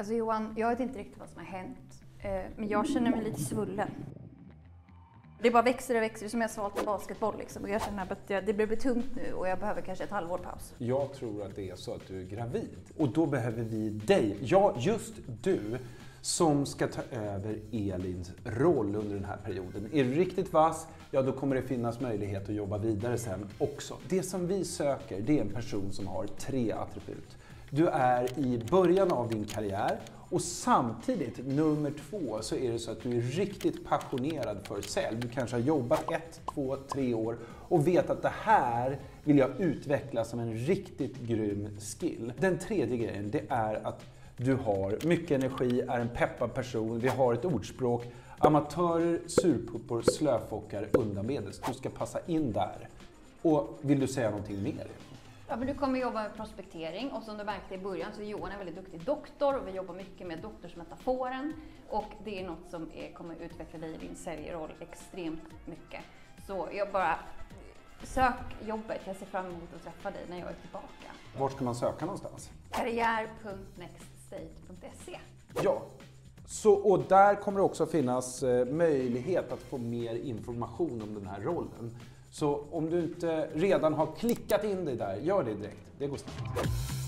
Alltså Johan, jag vet inte riktigt vad som har hänt. Men jag känner mig lite svullen. Det bara växer och växer, som jag sa till basketboll liksom. Och jag känner att det blir tungt nu och jag behöver kanske ett halvår paus. Jag tror att det är så att du är gravid. Och då behöver vi dig, ja just du, som ska ta över Elins roll under den här perioden. Är du riktigt vass, ja då kommer det finnas möjlighet att jobba vidare sen också. Det som vi söker, det är en person som har 3 attribut. Du är i början av din karriär och samtidigt, nummer 2, så är det så att du är riktigt passionerad för sälj. Du kanske har jobbat 1, 2, 3 år och vet att det här vill jag utveckla som en riktigt grym skill. Den tredje grejen, det är att du har mycket energi, är en peppad person. Vi har ett ordspråk, amatörer, surpuppor, slöfockar, undanmedes. Du ska passa in där. Och vill du säga någonting mer? Ja, men du kommer jobba med prospektering och som du märkte i början så är Johan en väldigt duktig doktor och vi jobbar mycket med doktorsmetaforen och det är något som kommer utveckla dig i din säljroll extremt mycket. Så jag bara sök jobbet, jag ser fram emot att träffa dig när jag är tillbaka. Var ska man söka någonstans? karriär.nextstate.se. Ja, så, och där kommer det också finnas möjlighet att få mer information om den här rollen. Så om du inte redan har klickat in dig där, gör det direkt. Det går snabbt.